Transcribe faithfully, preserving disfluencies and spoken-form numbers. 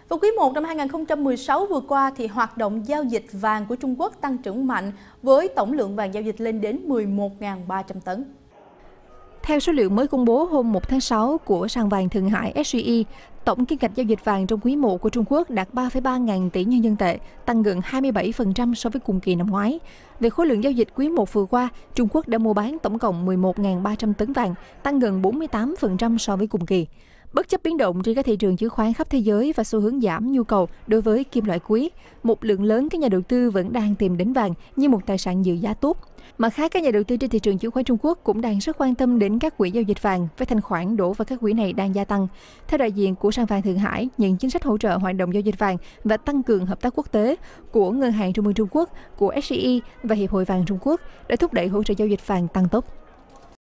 Vào quý một năm hai nghìn không trăm mười sáu vừa qua, thì hoạt động giao dịch vàng của Trung Quốc tăng trưởng mạnh với tổng lượng vàng giao dịch lên đến mười một nghìn ba trăm tấn. Theo số liệu mới công bố hôm một tháng sáu của sàn vàng Thượng Hải S J I, tổng kim ngạch giao dịch vàng trong quý một của Trung Quốc đạt ba phẩy ba ngàn tỷ nhân dân tệ, tăng gần hai mươi bảy phần trăm so với cùng kỳ năm ngoái. Về khối lượng giao dịch quý một vừa qua, Trung Quốc đã mua bán tổng cộng mười một nghìn ba trăm tấn vàng, tăng gần bốn mươi tám phần trăm so với cùng kỳ. Bất chấp biến động trên các thị trường chứng khoán khắp thế giới và xu hướng giảm nhu cầu đối với kim loại quý, một lượng lớn các nhà đầu tư vẫn đang tìm đến vàng như một tài sản dự giá tốt. Mặt khác, các nhà đầu tư trên thị trường chứng khoán Trung Quốc cũng đang rất quan tâm đến các quỹ giao dịch vàng với thanh khoản đổ vào các quỹ này đang gia tăng. Theo đại diện của sàn vàng Thượng Hải, những chính sách hỗ trợ hoạt động giao dịch vàng và tăng cường hợp tác quốc tế của Ngân hàng Trung ương Trung Quốc, của S J I và Hiệp hội vàng Trung Quốc đã thúc đẩy hỗ trợ giao dịch vàng tăng tốc.